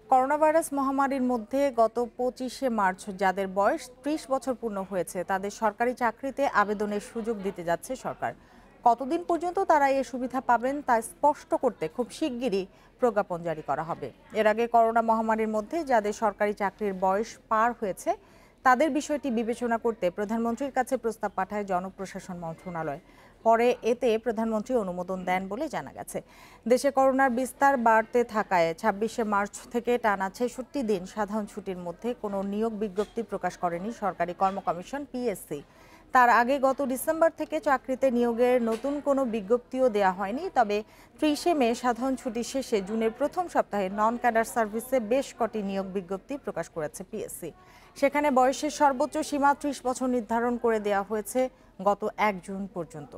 Corona virus মহামারীর মধ্যে গত 25শে মার্চ যাদের বয়স 30 বছর পূর্ণ হয়েছে তাদের সরকারি চাকরিতে আবেদনের সুযোগ দিতে যাচ্ছে সরকার। কতদিন পর্যন্ত তারা এই সুবিধা পাবেন তা স্পষ্ট করতে খুব শিগগিরই প্রজ্ঞাপন জারি করা হবে। এর আগে করোনা মহামারীর মধ্যে যাদের সরকারি চাকরির বয়স পার হয়েছে তাদের বিষয়টি বিবেচনা করতে প্রধানমন্ত্রীর কাছে প্রস্তাব পাঠায় জনপ্রশাসন মন্ত্রণালয়। পরে এতে প্রধানমন্ত্রী অনুমোদন দেন বলে জানা গেছে। দেশে করোনার বিস্তার বাড়তে থাকায় 26শে মার্চ থেকে টানা 66 দিন সাধারণ ছুটির মধ্যে কোনো নিয়োগ বিজ্ঞপ্তি প্রকাশ করেনি সরকারি কর্ম কমিশন পিএসসি। তার আগে গত ডিসেম্বর থেকে চাকরিতে নিয়োগের নতুন কোনো বিজ্ঞপ্তিও দেওয়া হয়নি। তবে 30শে মে সাধারণ ছুটি শেষে জুনের প্রথম সপ্তাহে নন ক্যাডার সার্ভিসে বেশ কটি নিয়োগ বিজ্ঞপ্তি প্রকাশ করেছে পিএসসি। সেখানে বয়সের সর্বোচ্চ সীমা 30 বছর নির্ধারণ করে দেওয়া হয়েছে গত 1 জুন পর্যন্ত।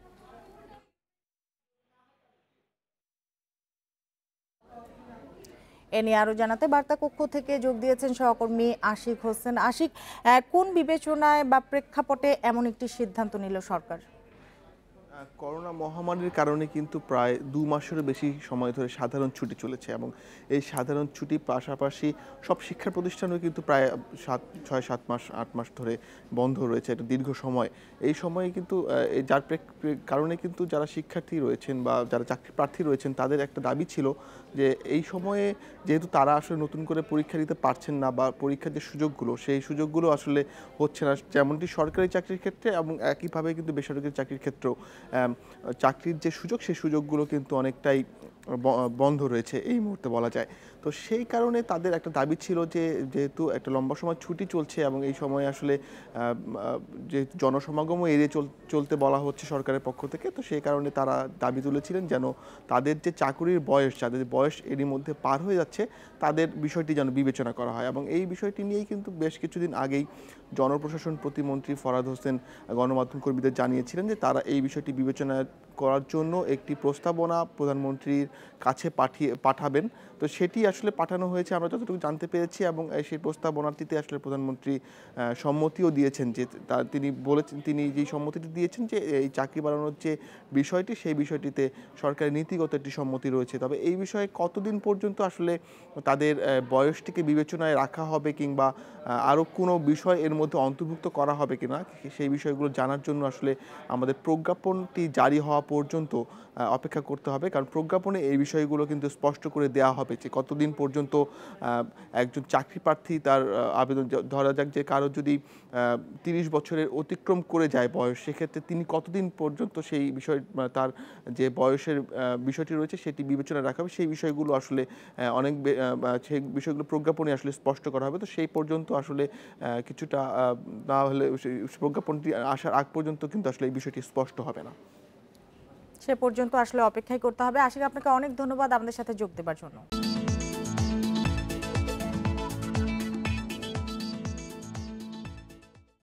এ নিয়ে আরো জানাতে বার্তা কক্ষ থেকে যোগ দিয়েছেন সহকর্মী আশিক হোসেন। আশিক, কোন বিবেচনায় বা প্রেক্ষাপটে এমন একটি সিদ্ধান্ত নিল সরকার? করোনা মহামারীর কারণে কিন্তু প্রায় 2 মাসেরও বেশি সময় ধরে সাধারণ ছুটি চলেছে এবং এই সাধারণ ছুটি পাশাপাশি সব শিক্ষা প্রতিষ্ঠানও কিন্তু প্রায় 6-7 মাস 8 মাস ধরে বন্ধ রয়েছে। এটা দীর্ঘ সময়। এই সময়ে কিন্তু যার কারণে কিন্তু যারা শিক্ষার্থী রয়েছেন বা যারা চাকরি প্রার্থী রয়েছেন তাদের একটা দাবি ছিল যে এই সময়ে যেহেতু তারা আসলে নতুন করে পরীক্ষা দিতে পারছেন না বা পরীক্ষার যে সুযোগগুলো সেই সুযোগগুলো আসলে হচ্ছে না, যেমনটি সরকারি চাকরির ক্ষেত্রে এবং একইভাবে কিন্তু বেসরকারি চাকরির ক্ষেত্রেও চাকরির যে সুযোগ সেই সুযোগগুলো কিন্তু অনেকটাই বন্ধ রয়েছে এই মুহূর্তে বলা যায়। তো সেই কারণে তাদের একটা দাবি ছিল যে যেহেতু একটা লম্বা সময় ছুটি চলছে এবং এই সময় আসলে যে জনসমাগমও এড়িয়ে চলতে বলা হচ্ছে সরকারের পক্ষ থেকে, তো সেই কারণে তারা দাবি তুলেছিলেন যেন তাদের যে চাকুরির বয়স, যাদের বয়স এরই মধ্যে পার হয়ে যাচ্ছে তাদের বিষয়টি যেন বিবেচনা করা হয়। এবং এই বিষয়টি নিয়েই কিন্তু বেশ কিছুদিন আগেই জনপ্রশাসন প্রতিমন্ত্রী ফরহাদ হোসেন গণমাধ্যম কর্মীদের জানিয়েছিলেন যে তারা এই বিষয়টি বিবেচনা করার জন্য একটি প্রস্তাবনা প্রধানমন্ত্রীর কাছে পাঠাবেন। তো সেটি আসলে পাঠানো হয়েছে আমরা যতটুকু জানতে পেরেছি এবং সেই প্রস্তাবনাটিতে আসলে প্রধানমন্ত্রী সম্মতিও দিয়েছেন যে তিনি যেই সম্মতিটি দিয়েছেন যে এই চাকরি বাড়ানোর যে বিষয়টি সেই বিষয়টিতে সরকারের নীতিগত একটি সম্মতি রয়েছে। তবে এই বিষয়ে কতদিন পর্যন্ত আসলে তাদের বয়সটিকে বিবেচনায় রাখা হবে কিংবা আরও কোনো বিষয় এর মধ্যে অন্তর্ভুক্ত করা হবে কিনা সেই বিষয়গুলো জানার জন্য আসলে আমাদের প্রজ্ঞাপনটি জারি হওয়া পর্যন্ত অপেক্ষা করতে হবে। কারণ প্রজ্ঞাপনে এই বিষয়গুলো কিন্তু স্পষ্ট করে দেওয়া হবে যে কতদিন পর্যন্ত একজন চাকরি প্রার্থী তার আবেদন, ধরা যাক যে কারো যদি 30 বছরের অতিক্রম করে যায় বয়স, সেক্ষেত্রে তিনি কতদিন পর্যন্ত সেই বিষয় তার যে বয়সের বিষয়টি রয়েছে সেটি বিবেচনা রাখা হবে। সেই বিষয়গুলো আসলে সেই বিষয়গুলো প্রজ্ঞাপনে আসলে স্পষ্ট করা হবে। তো সেই পর্যন্ত আসলে কিছুটা না হলে প্রজ্ঞাপনটি আসার আগ পর্যন্ত কিন্তু আসলে এই বিষয়টি স্পষ্ট হবে না। সে পর্যন্ত আসলে অপেক্ষাই করতে হবে। আশিক, আপনাকে অনেক ধন্যবাদ আমাদের সাথে যোগ দেওয়ার জন্য।